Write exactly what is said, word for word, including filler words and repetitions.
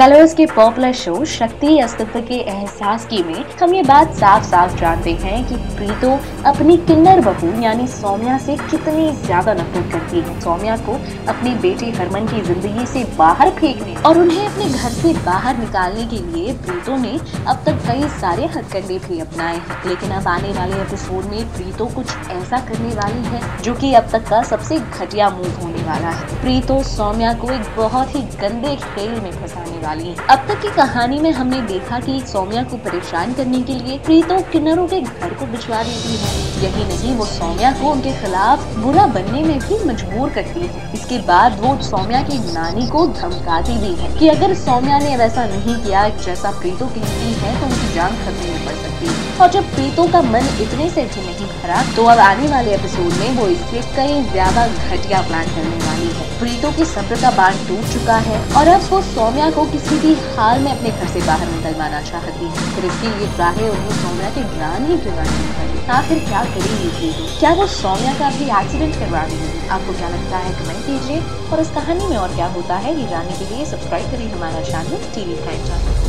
Colours के popular show शक्ति अस्तित्व के एहसास की में हम ये बात साफ साफ जानते हैं कि प्रीतो अपनी किन्नर बहू यानी सौम्या से कितनी ज्यादा नफरत करती है। सौम्या को अपनी बेटी हरमन की जिंदगी से बाहर फेंकने और उन्हें अपने घर से बाहर निकालने के लिए प्रीतो ने अब तक कई सारे हथकंडे भी अपनाए हैं, लेकिन अब आने वाले एपिसोड में प्रीतो कुछ ऐसा करने वाली है जो कि अब तक का सबसे घटिया मूव होने वाला है। प्रीतो सौम्या को एक बहुत ही गंदे खेल में फंसाने वाली है। अब तक की कहानी में हमने देखा कि सौम्या को परेशान करने के लिए प्रीतो किन्नरों के घर को भिजवा देती है। यही नहीं, वो सौम्या को उनके खिलाफ बुरा बनने में भी मजबूर करती है। इसके बाद वो सौम्या की नानी को धमकाती भी है कि अगर सौम्या ने वैसा नहीं किया जैसा प्रीतो कहती है तो उनकी जान खतरे में पड़ सकती है। और जब प्रीतो का मन इतने से भी नहीं भरा तो अब आने वाले एपिसोड में वो इससे कई ज्यादा घटिया प्लान करने वाली है। प्रीतो की सब्र का बांध टूट चुका है और अब वो सौम्या को किसी भी हाल में अपने घर से बाहर निकलवाना चाहती है। फिर इसके लिए चाहे उन्हें सौम्या के जान ही क्यों नहीं पड़े। आखिर क्या करेगी प्रीतो? क्या वो सौम्या का भी एक्सीडेंट करवा देगी? आपको क्या लगता है कमेंट कीजिए और इस कहानी में और क्या होता है ये जानने के लिए सब्सक्राइब करें हमारा चैनल टीवी टाइम चैनल।